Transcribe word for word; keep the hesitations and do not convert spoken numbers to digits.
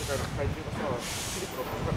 かいの体重がさ、スリップのかか